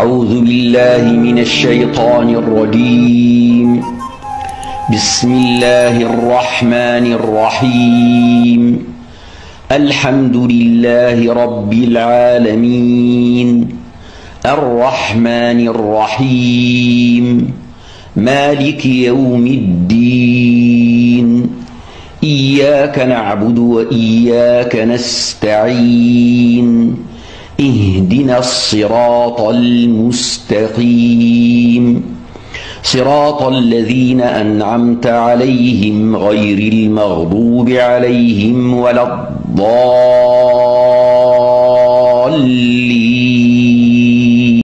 أعوذ بالله من الشيطان الرجيم. بسم الله الرحمن الرحيم. الحمد لله رب العالمين، الرحمن الرحيم، مالك يوم الدين. إياك نعبد وإياك نستعين. اهدنا الصراط المستقيم، صراط الذين أنعمت عليهم غير المغضوب عليهم ولا الضالين.